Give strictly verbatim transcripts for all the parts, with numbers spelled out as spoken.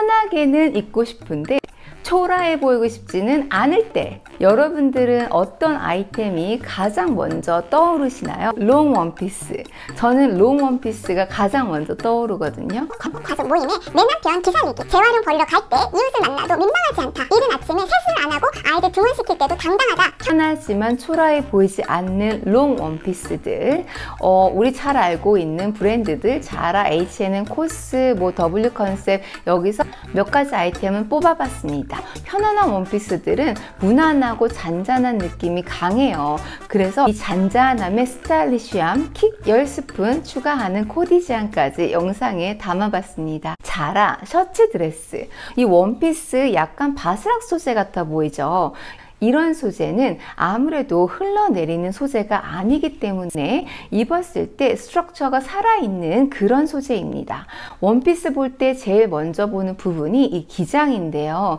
편하게는 입고 싶은데 초라해 보이고 싶지는 않을 때, 여러분들은 어떤 아이템이 가장 먼저 떠오르시나요? 롱 원피스. 저는 롱 원피스가 가장 먼저 떠오르거든요. 가족 모임에 내 남편 기살리기, 재활용 버리러 갈 때 이웃을 만나도 민망하지 않다. 이른 아침에 세수를 안 하고 아이들 등원시킬 때도 당당하다. 편하지만 초라해 보이지 않는 롱 원피스들, 어, 우리 잘 알고 있는 브랜드들, 자라, 에이치 앤 엠, 코스, 뭐 더블유 컨셉, 여기서 몇 가지 아이템을 뽑아봤습니다. 편안한 원피스들은 무난하고 잔잔한 느낌이 강해요. 그래서 이 잔잔함에 스타일리쉬함, 킥 십 스푼 추가하는 코디지안까지 영상에 담아봤습니다. 자라 셔츠 드레스. 이 원피스 약간 바스락 소재 같아 보이죠? 이런 소재는 아무래도 흘러내리는 소재가 아니기 때문에 입었을 때 스트럭처가 살아있는 그런 소재입니다. 원피스 볼 때 제일 먼저 보는 부분이 이 기장인데요.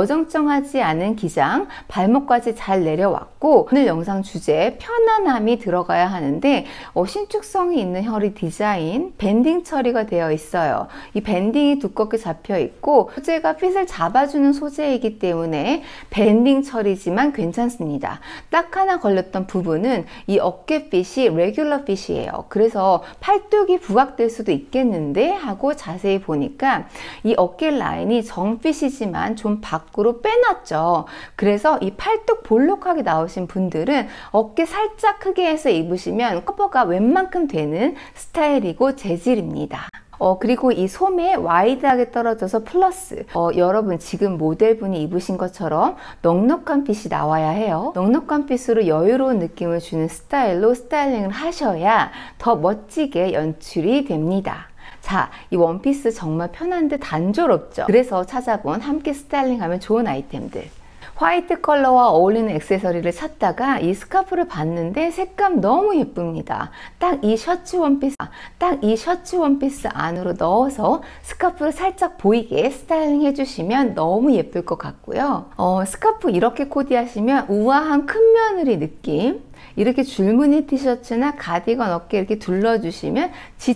어정쩡하지 않은 기장, 발목까지 잘 내려왔고, 오늘 영상 주제 편안함이 들어가야 하는데 어, 신축성이 있는 허리 디자인, 밴딩 처리가 되어 있어요. 이 밴딩이 두껍게 잡혀 있고 소재가 핏을 잡아주는 소재이기 때문에 밴딩 처리 지만 괜찮습니다. 딱 하나 걸렸던 부분은 이 어깨 핏이 레귤러 핏이에요. 그래서 팔뚝이 부각될 수도 있겠는데 하고 자세히 보니까 이 어깨 라인이 정핏이지만 좀 밖으로 빼놨죠. 그래서 이 팔뚝 볼록하게 나오신 분들은 어깨 살짝 크게 해서 입으시면 커버가 웬만큼 되는 스타일이고 재질입니다. 어, 그리고 이 소매 와이드하게 떨어져서 플러스, 어, 여러분 지금 모델분이 입으신 것처럼 넉넉한 핏이 나와야 해요. 넉넉한 핏으로 여유로운 느낌을 주는 스타일로 스타일링을 하셔야 더 멋지게 연출이 됩니다. 자, 이 원피스 정말 편한데 단조롭죠? 그래서 찾아본 함께 스타일링하면 좋은 아이템들. 화이트 컬러와 어울리는 액세서리를 찾다가 이 스카프를 봤는데 색감 너무 예쁩니다. 딱 이 셔츠 원피스, 딱 이 셔츠 원피스 안으로 넣어서 스카프를 살짝 보이게 스타일링 해주시면 너무 예쁠 것 같고요. 어, 스카프 이렇게 코디하시면 우아한 큰 며느리 느낌, 이렇게 줄무늬 티셔츠나 가디건 어깨 이렇게 둘러주시면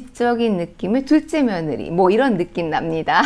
지적인 느낌의 둘째 며느리, 뭐 이런 느낌 납니다.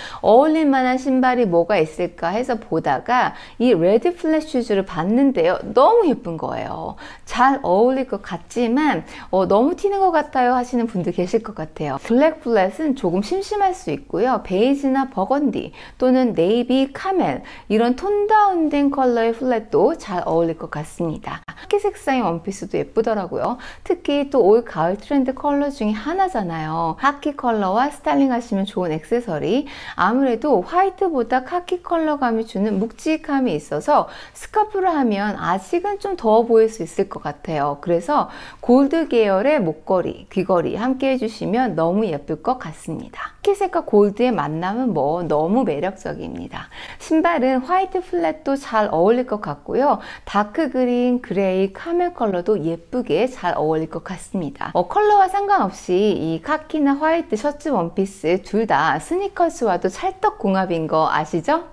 어울릴 만한 신발이 뭐가 있을까 해서 보다가 이 레드 플랫 슈즈를 봤는데요. 너무 예쁜 거예요. 잘 어울릴 것 같지만 어, 너무 튀는 것 같아요 하시는 분들 계실 것 같아요. 블랙 플랫은 조금 심심할 수 있고요. 베이지나 버건디 또는 네이비, 카멜 이런 톤 다운된 컬러의 플랫도 잘 어울릴 것 같습니다. 카키 색상의 원피스도 예쁘더라고요. 특히 또 올 가을 트렌드 컬러 중에 하나잖아요. 카키 컬러와 스타일링 하시면 좋은 액세서리. 아무래도 화이트보다 카키 컬러감이 주는 묵직함이 있어서 스카프를 하면 아직은 좀 더워 보일 수 있을 것 같아요. 그래서 골드 계열의 목걸이, 귀걸이 함께 해주시면 너무 예쁠 것 같습니다. 카키색과 골드의 만남은 뭐 너무 매력적입니다. 신발은 화이트 플랫도 잘 어울릴 것 같고요. 다크 그린, 그레이, 카멜 컬러도 예쁘게 잘 어울릴 것 같습니다. 어, 컬러와 상관없이 이 카키나 화이트 셔츠 원피스 둘 다 스니커즈와도 찰떡궁합인 거 아시죠?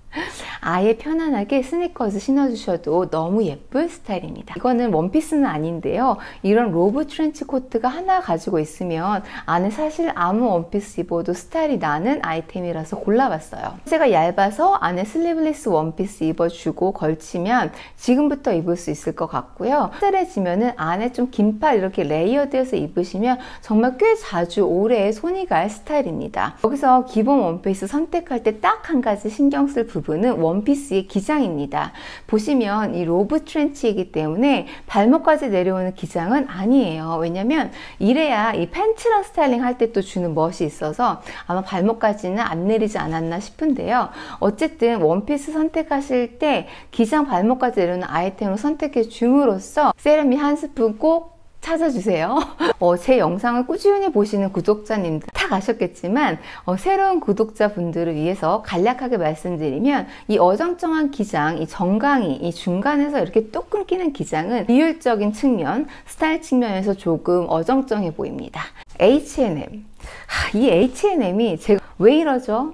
아예 편안하게 스니커즈 신어주셔도 너무 예쁜 스타일입니다. 이거는 원피스는 아닌데요. 이런 로브 트렌치 코트가 하나 가지고 있으면 안에 사실 아무 원피스 입어도 스타일이 나는 아이템이라서 골라봤어요. 소재가 얇아서 안에 슬리브리스 원피스 입어주고 걸치면 지금부터 입을 수 있을 것 같고요. 쌀해지면은 안에 좀 긴팔 이렇게 레이어드해서 입으시면 정말 꽤 자주 오래 손이 갈 스타일입니다. 여기서 기본 원피스 선택할 때 딱 한 가지 신경 쓸 부분은 원피스의 기장입니다. 보시면 이 로브 트렌치이기 때문에 발목까지 내려오는 기장은 아니에요. 왜냐면 이래야 이 팬츠랑 스타일링 할 때 또 주는 멋이 있어서 아마 발목까지는 안 내리지 않았나 싶은데요. 어쨌든 원피스 선택하실 때 기장 발목까지 내려오는 아이템으로 선택해 줌으로써 세럼이 한 스푼 꼭 찾아주세요. 어, 제 영상을 꾸준히 보시는 구독자님들 다 아셨겠지만 어, 새로운 구독자분들을 위해서 간략하게 말씀드리면 이 어정쩡한 기장, 이 정강이 이 중간에서 이렇게 뚝 끊기는 기장은 비율적인 측면, 스타일 측면에서 조금 어정쩡해 보입니다. 에이치 앤 엠, 하, 이 에이치 앤 엠이 제가 왜 이러죠?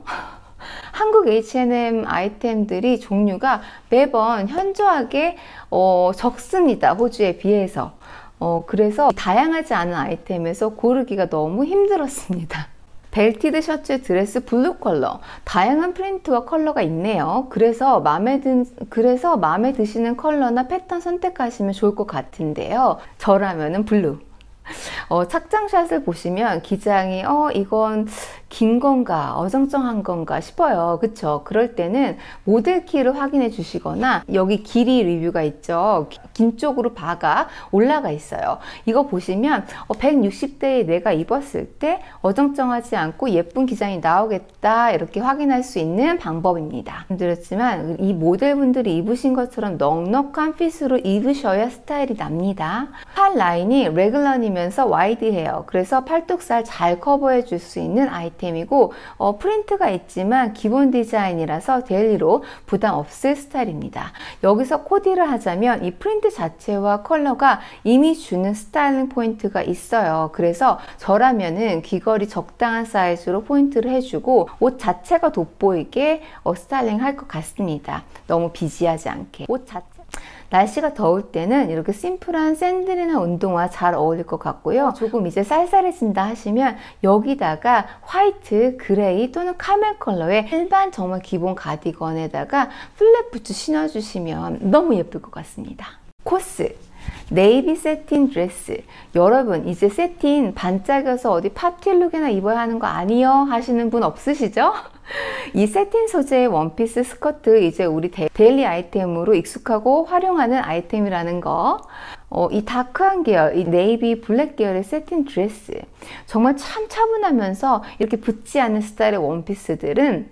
한국 에이치 앤 엠 아이템들이 종류가 매번 현저하게 어, 적습니다. 호주에 비해서. 어, 그래서 다양하지 않은 아이템에서 고르기가 너무 힘들었습니다. 벨티드 셔츠 드레스 블루 컬러. 다양한 프린트와 컬러가 있네요. 그래서 마음에 든, 그래서 마음에 드시는 컬러나 패턴 선택하시면 좋을 것 같은데요. 저라면은 블루. 어, 착장샷을 보시면 기장이 어 이건 긴 건가 어정쩡한 건가 싶어요. 그쵸? 그럴 때는 모델 키를 확인해 주시거나 여기 길이 리뷰가 있죠. 긴 쪽으로 바가 올라가 있어요. 이거 보시면 어, 백육십 대에 내가 입었을 때 어정쩡하지 않고 예쁜 기장이 나오겠다 이렇게 확인할 수 있는 방법입니다. 드렸지만 이 모델분들이 입으신 것처럼 넉넉한 핏으로 입으셔야 스타일이 납니다. 팔 라인이 레귤러이면서 와이드해요. 그래서 팔뚝살 잘 커버해 줄 수 있는 아이템이고 어, 프린트가 있지만 기본 디자인이라서 데일리로 부담 없을 스타일입니다. 여기서 코디를 하자면 이 프린트 자체와 컬러가 이미 주는 스타일링 포인트가 있어요. 그래서 저라면은 귀걸이 적당한 사이즈로 포인트를 해주고 옷 자체가 돋보이게 어, 스타일링 할 것 같습니다. 너무 비지하지 않게. 옷 자체 날씨가 더울 때는 이렇게 심플한 샌들이나 운동화 잘 어울릴 것 같고요. 조금 이제 쌀쌀해진다 하시면 여기다가 화이트, 그레이 또는 카멜 컬러의 일반 정말 기본 가디건에다가 플랫 부츠 신어주시면 너무 예쁠 것 같습니다. 코스 네이비 세틴 드레스. 여러분 이제 세틴 반짝여서 어디 파티룩이나 입어야 하는 거 아니요 하시는 분 없으시죠? 이 세틴 소재의 원피스 스커트 이제 우리 데일리 아이템으로 익숙하고 활용하는 아이템이라는 거. 어, 이 다크한 계열, 이 네이비 블랙 계열의 세틴 드레스 정말 참 차분하면서 이렇게 붙지 않는 스타일의 원피스들은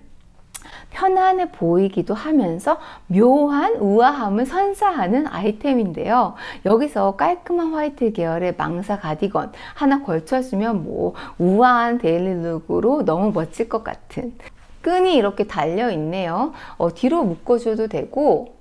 편안해 보이기도 하면서 묘한 우아함을 선사하는 아이템인데요. 여기서 깔끔한 화이트 계열의 망사 가디건 하나 걸쳐주면 뭐 우아한 데일리 룩으로 너무 멋질 것 같은. 끈이 이렇게 달려 있네요. 어, 뒤로 묶어줘도 되고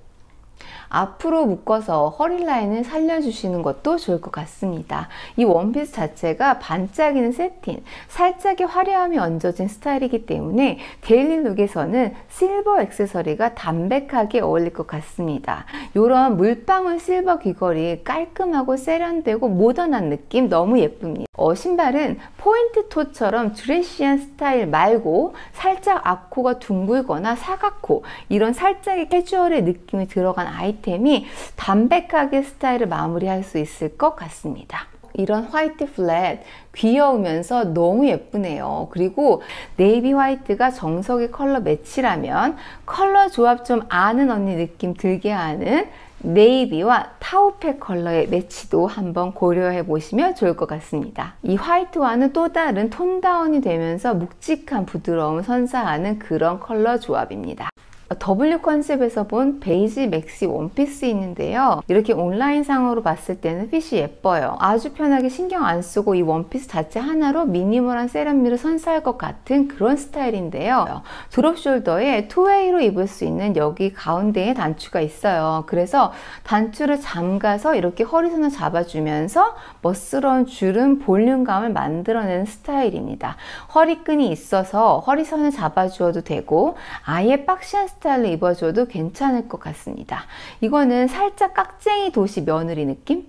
앞으로 묶어서 허리 라인을 살려주시는 것도 좋을 것 같습니다. 이 원피스 자체가 반짝이는 세틴, 살짝의 화려함이 얹어진 스타일이기 때문에 데일리 룩에서는 실버 액세서리가 담백하게 어울릴 것 같습니다. 이런 물방울 실버 귀걸이 깔끔하고 세련되고 모던한 느낌 너무 예쁩니다. 어, 신발은 포인트 토처럼 드레시한 스타일 말고 살짝 앞코가 둥글거나 사각코 이런 살짝의 캐주얼의 느낌이 들어간 아이템이 담백하게 스타일을 마무리할 수 있을 것 같습니다. 이런 화이트 플랫 귀여우면서 너무 예쁘네요. 그리고 네이비 화이트가 정석의 컬러 매치라면 컬러 조합 좀 아는 언니 느낌 들게 하는 네이비와 타우페 컬러의 매치도 한번 고려해 보시면 좋을 것 같습니다. 이 화이트와는 또 다른 톤다운이 되면서 묵직한 부드러움을 선사하는 그런 컬러 조합입니다. 더블유 컨셉에서 본 베이지 맥시 원피스 있는데요. 이렇게 온라인 상으로 봤을 때는 핏이 예뻐요. 아주 편하게 신경 안 쓰고 이 원피스 자체 하나로 미니멀한 세련미를 선사할 것 같은 그런 스타일인데요. 드롭 숄더에 투웨이로 입을 수 있는 여기 가운데에 단추가 있어요. 그래서 단추를 잠가서 이렇게 허리선을 잡아주면서 멋스러운 주름 볼륨감을 만들어내는 스타일입니다. 허리끈이 있어서 허리선을 잡아주어도 되고 아예 박시한 스타일 스타일로 입어줘도 괜찮을 것 같습니다. 이거는 살짝 깍쟁이 도시 며느리 느낌?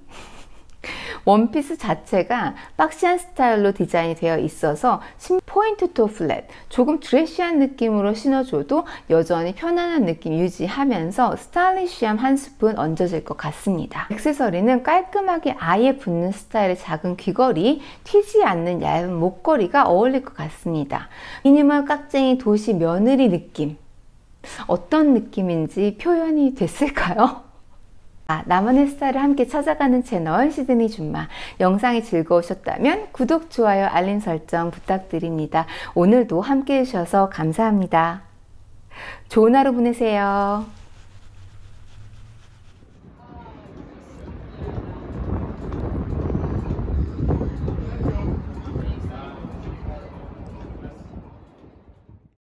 원피스 자체가 박시한 스타일로 디자인이 되어 있어서 포인트 토 플랫 조금 드레시한 느낌으로 신어줘도 여전히 편안한 느낌 유지하면서 스타일리시함 한 스푼 얹어질 것 같습니다. 액세서리는 깔끔하게 아예 붙는 스타일의 작은 귀걸이, 튀지 않는 얇은 목걸이가 어울릴 것 같습니다. 미니멀 깍쟁이 도시 며느리 느낌 어떤 느낌인지 표현이 됐을까요? 아, 나만의 스타일을 함께 찾아가는 채널 시드니 줌마. 영상이 즐거우셨다면 구독, 좋아요, 알림 설정 부탁드립니다. 오늘도 함께 해주셔서 감사합니다. 좋은 하루 보내세요.